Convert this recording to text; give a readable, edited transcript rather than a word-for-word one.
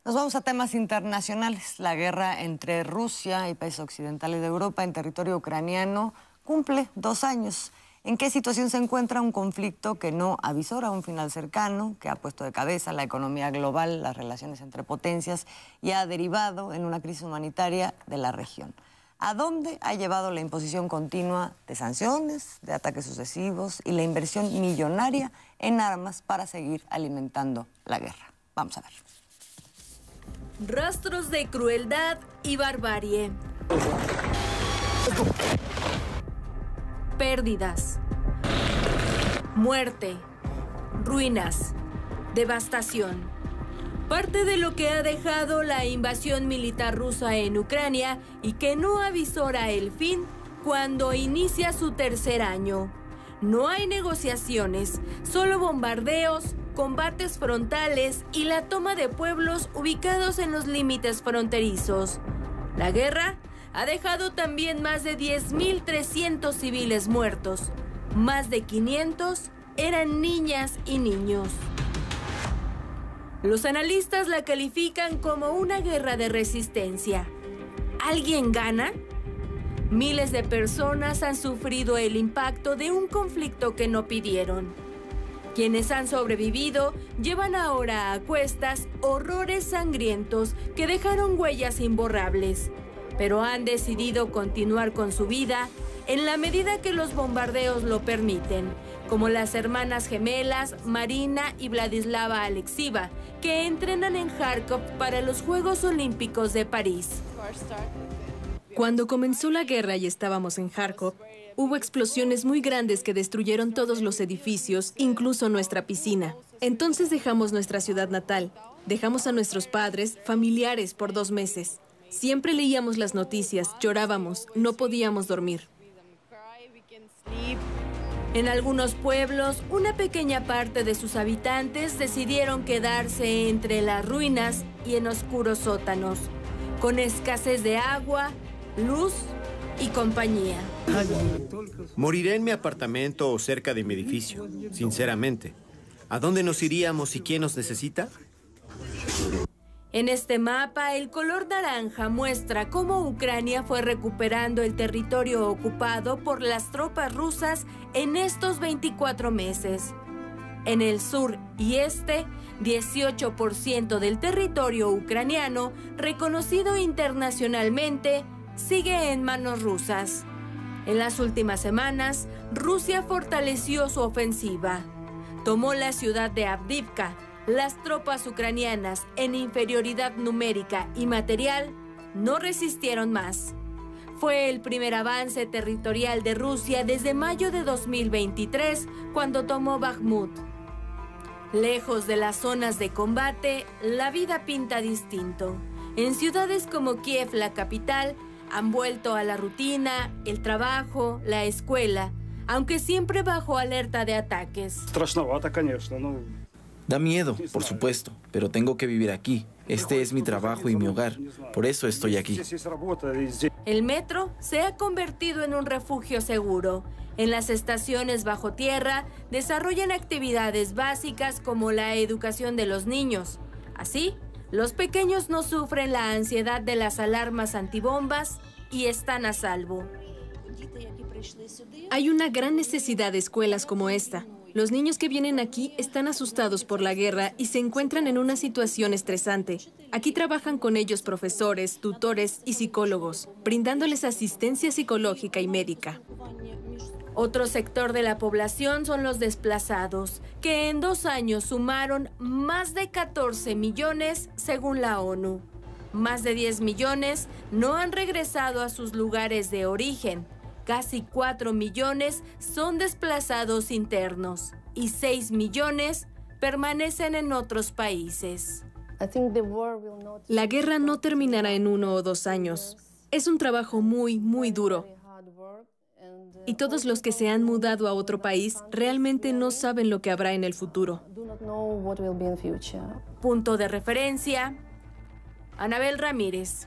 Nos vamos a temas internacionales. La guerra entre Rusia y países occidentales de Europa en territorio ucraniano cumple 2 años. ¿En qué situación se encuentra un conflicto que no avisora un final cercano, que ha puesto de cabeza la economía global, las relaciones entre potencias y ha derivado en una crisis humanitaria de la región? ¿A dónde ha llevado la imposición continua de sanciones, de ataques sucesivos y la inversión millonaria en armas para seguir alimentando la guerra? Vamos a ver. Rastros de crueldad y barbarie. Pérdidas. Muerte. Ruinas. Devastación. Parte de lo que ha dejado la invasión militar rusa en Ucrania y que no avisora el fin cuando inicia su 3er año. No hay negociaciones, solo bombardeos, combates frontales y la toma de pueblos ubicados en los límites fronterizos. La guerra ha dejado también más de 10.300 civiles muertos. Más de 500 eran niñas y niños. Los analistas la califican como una guerra de resistencia. ¿Alguien gana? Miles de personas han sufrido el impacto de un conflicto que no pidieron. Quienes han sobrevivido llevan ahora a cuestas horrores sangrientos que dejaron huellas imborrables, pero han decidido continuar con su vida en la medida que los bombardeos lo permiten, como las hermanas gemelas Marina y Vladislava Alexieva, que entrenan en Kharkov para los Juegos Olímpicos de París. Cuando comenzó la guerra y estábamos en Kharkov, hubo explosiones muy grandes que destruyeron todos los edificios, incluso nuestra piscina. Entonces dejamos nuestra ciudad natal, dejamos a nuestros padres, familiares por 2 meses. Siempre leíamos las noticias, llorábamos, no podíamos dormir. En algunos pueblos, una pequeña parte de sus habitantes decidieron quedarse entre las ruinas y en oscuros sótanos, con escasez de agua, luz y compañía. Moriré en mi apartamento o cerca de mi edificio, sinceramente. ¿A dónde nos iríamos y quién nos necesita? En este mapa, el color naranja muestra cómo Ucrania fue recuperando el territorio ocupado por las tropas rusas en estos 24 meses. En el sur y este, 18% del territorio ucraniano, reconocido internacionalmente, sigue en manos rusas. En las últimas semanas, Rusia fortaleció su ofensiva. Tomó la ciudad de Avdiivka. Las tropas ucranianas, en inferioridad numérica y material, no resistieron más. Fue el primer avance territorial de Rusia desde mayo de 2023, cuando tomó Bakhmut. Lejos de las zonas de combate, la vida pinta distinto. En ciudades como Kiev, la capital, han vuelto a la rutina, el trabajo, la escuela, aunque siempre bajo alerta de ataques. Da miedo, por supuesto, pero tengo que vivir aquí. Este es mi trabajo y mi hogar. Por eso estoy aquí. El metro se ha convertido en un refugio seguro. En las estaciones bajo tierra desarrollan actividades básicas como la educación de los niños. Así, los pequeños no sufren la ansiedad de las alarmas antibombas y están a salvo. Hay una gran necesidad de escuelas como esta. Los niños que vienen aquí están asustados por la guerra y se encuentran en una situación estresante. Aquí trabajan con ellos profesores, tutores y psicólogos, brindándoles asistencia psicológica y médica. Otro sector de la población son los desplazados, que en 2 años sumaron más de 14 millones según la ONU. Más de 10 millones no han regresado a sus lugares de origen. Casi 4 millones son desplazados internos y 6 millones permanecen en otros países. La guerra no terminará en 1 o 2 años. Es un trabajo muy, muy duro. Y todos los que se han mudado a otro país realmente no saben lo que habrá en el futuro. Punto de referencia, Anabel Ramírez.